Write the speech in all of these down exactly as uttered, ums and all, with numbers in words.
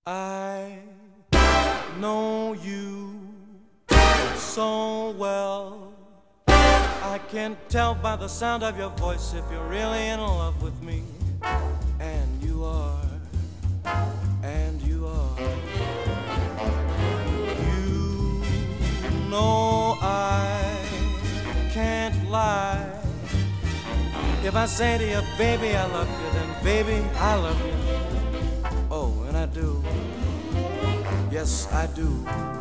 I know you so well. I can tell by the sound of your voice if you're really in love with me. And you are, and you are. You know I can't lie. If I say to you, baby, I love you, then baby, I love you. Oh, and I do. Yes, I do.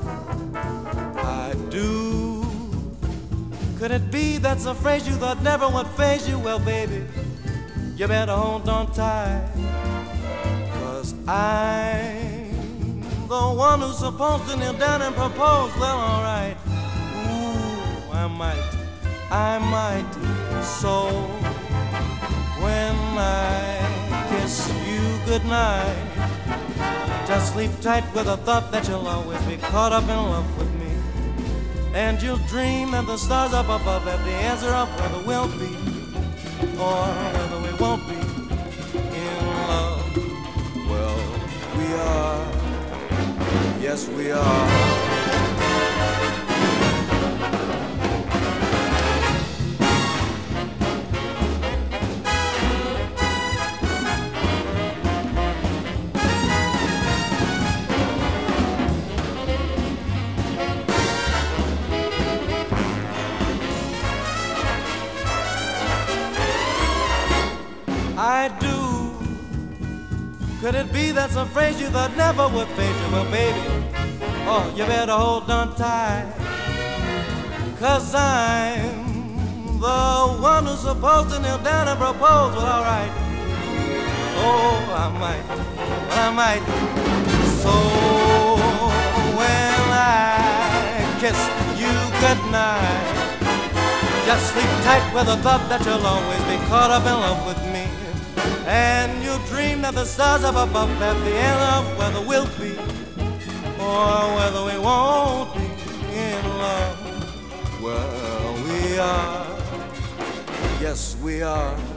I do. Could it be that's a phrase you thought never would faze you? Well, baby, you better hold on tight, 'cause I'm the one who's supposed to kneel down and propose. Well, all right. Ooh, I might, I might. So when I kiss you goodnight, just sleep tight with the thought that you'll always be caught up in love with me. And you'll dream that the stars up above have the answer of whether we'll be or whether we won't be in love. Well, we are. Yes, we are. I do. Could it be that's a phrase you thought never would fade you? Well, baby, oh, you better hold on tight, 'cause I'm the one who's supposed to kneel down and propose. Well, all right. Oh, I might, I might. So when I kiss you goodnight, just sleep tight with the thought that you'll always be caught up in love with me. And you'll dream that the stars up above have the answer of whether we'll be or whether we won't be in love. Well, we are. Yes, we are.